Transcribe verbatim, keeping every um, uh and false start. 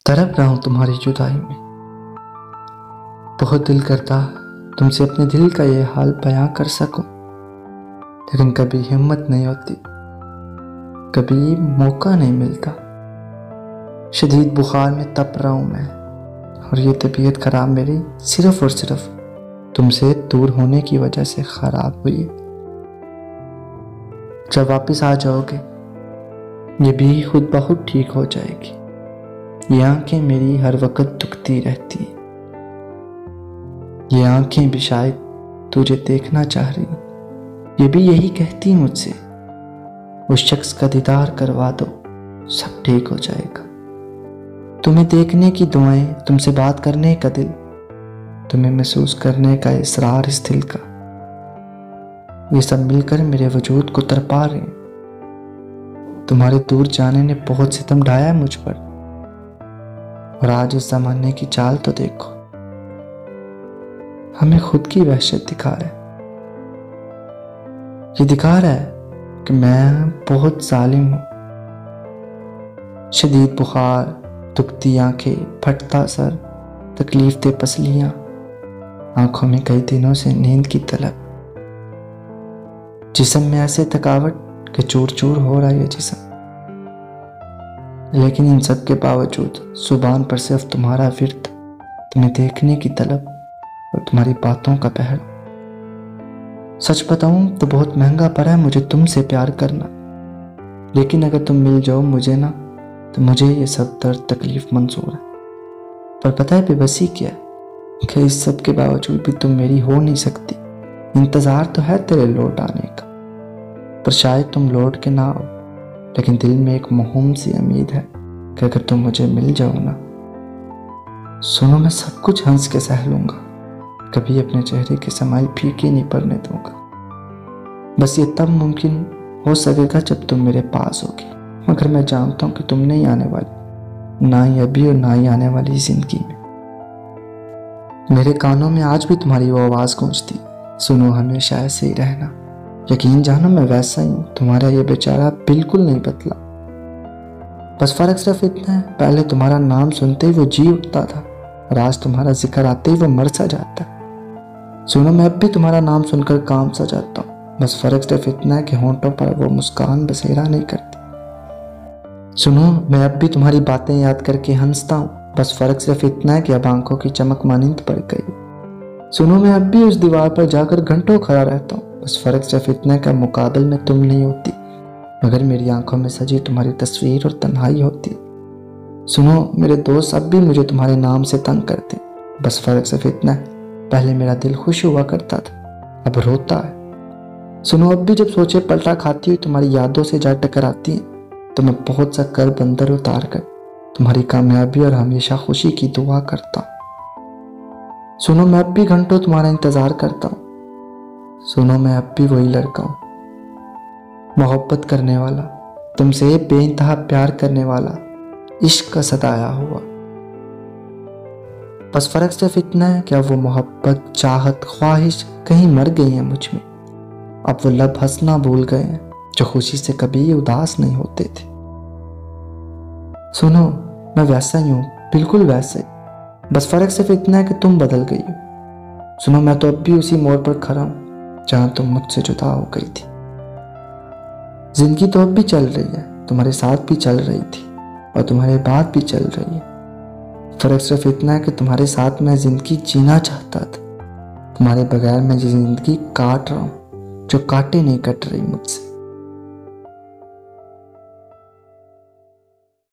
तड़प रहा हूं तुम्हारी जुदाई में। बहुत दिल करता तुमसे अपने दिल का ये हाल बयां कर सकूं, लेकिन कभी हिम्मत नहीं होती, कभी मौका नहीं मिलता। शदीद बुखार में तप रहा हूं मैं, और ये तबीयत खराब मेरी सिर्फ और सिर्फ तुमसे दूर होने की वजह से खराब हुई है। जब वापस आ जाओगे ये भी खुद ब खुद ठीक हो जाएगी। ये आंखें मेरी हर वक्त दुखती रहती हैं, ये आंखें भी शायद तुझे देखना चाह रही, ये भी यही कहती मुझसे, उस शख्स का दीदार करवा दो, सब ठीक हो जाएगा। तुम्हें देखने की दुआएं, तुमसे बात करने का दिल, तुम्हें महसूस करने का इसरार इस दिल का, ये सब मिलकर मेरे वजूद को तड़पा रहे हैं। तुम्हारे दूर जाने ने बहुत सितम ढाया है मुझ पर, और आज इस जमाने की चाल तो देखो, हमें खुद की वहशत दिखा रहा है। ये दिखा रहा है कि मैं बहुत जालिम हूं। शदीद बुखार, दुखती आंखें, फटता सर, तकलीफ दे पसलियां, आंखों में कई दिनों से नींद की तलब, जिस्म में ऐसे थकावट कि चूर चूर हो रहा है ये जिस्म। लेकिन इन सब के बावजूद जुबान पर सिर्फ तुम्हारा विर्द, तुम्हें देखने की तलब और तुम्हारी बातों का पहरा। सच बताऊं तो बहुत महंगा पड़ा है मुझे तुमसे प्यार करना, लेकिन अगर तुम मिल जाओ मुझे ना, तो मुझे ये सब दर्द तकलीफ मंजूर है। पर पता है बेबसी क्या है, कि इस सब के बावजूद भी तुम मेरी हो नहीं सकती। इंतजार तो है तेरे लौट आने का, पर शायद तुम लौट के ना आओ, लेकिन दिल में एक महूम सी उम्मीद है कि अगर तुम मुझे मिल जाओ ना, सुनो मैं सब कुछ हंस के सह लूंगा, कभी अपने चेहरे की समाइल फीकी नहीं पड़ने दूंगा। बस ये तब मुमकिन हो सकेगा जब तुम मेरे पास होगी, मगर मैं जानता हूं कि तुम नहीं आने वाली, ना ही अभी और ना ही आने वाली जिंदगी में। मेरे कानों में आज भी तुम्हारी वो आवाज गूंजती, सुनो हमेशा ऐसे ही रहना। यकीन जानो मैं वैसा ही हूं, तुम्हारा ये बेचारा बिल्कुल नहीं बदला। बस फर्क सिर्फ इतना है, पहले तुम्हारा नाम सुनते ही वो जी उठता था, और आज तुम्हारा जिक्र आते ही वो मर सा जाता है। सुनो मैं अब भी तुम्हारा नाम सुनकर काम सा जाता हूँ, बस फर्क सिर्फ इतना है कि होंठों पर वो मुस्कान बसेरा नहीं करती। सुनो मैं अब भी तुम्हारी बातें याद करके हंसता हूँ, बस फर्क सिर्फ इतना है कि अब आंखों की चमक मानिंद पड़ गई। सुनो मैं अब भी उस दीवार पर जाकर घंटों खड़ा रहता हूँ, बस फर्क सिर्फ इतना का मुकाबले में तुम नहीं होती, मगर मेरी आंखों में सजी तुम्हारी तस्वीर और तन्हाई होती। सुनो मेरे दोस्त अब भी मुझे तुम्हारे नाम से तंग करते, बस फर्क सिर्फ इतना है, पहले मेरा दिल खुश हुआ करता था, अब रोता है। सुनो अब भी जब सोचे पलटा खाती हुई तुम्हारी यादों से जा टकराती हैं, तो मैं बहुत सा कर बंदर उतार कर तुम्हारी कामयाबी और हमेशा खुशी की दुआ करता हूँ। सुनो मैं अब भी घंटों तुम्हारा इंतजार करता हूँ, सुनो मैं अब भी वही लड़का हूं, मोहब्बत करने वाला, तुमसे बेइंतहा प्यार करने वाला, इश्क का सताया हुआ। बस फर्क सिर्फ इतना है कि अब वो मोहब्बत, चाहत, ख्वाहिश कहीं मर गई है मुझ में। अब वो लब हंसना भूल गए हैं जो खुशी से कभी उदास नहीं होते थे। सुनो मैं वैसा ही हूं, बिल्कुल वैसे ही, बस फर्क सिर्फ इतना है कि तुम बदल गई हो। सुनो मैं तो अब भी उसी मोड़ पर खड़ा हूं जहां तुम मुझसे जुदा हो गई थी। जिंदगी तो अब भी चल रही है, तुम्हारे साथ भी चल रही थी, और तुम्हारे बाद भी चल रही है। फर्क सिर्फ इतना है कि तुम्हारे साथ मैं जिंदगी जीना चाहता था, तुम्हारे बगैर मैं जिंदगी काट रहा हूं, जो काटे नहीं कट रही मुझसे।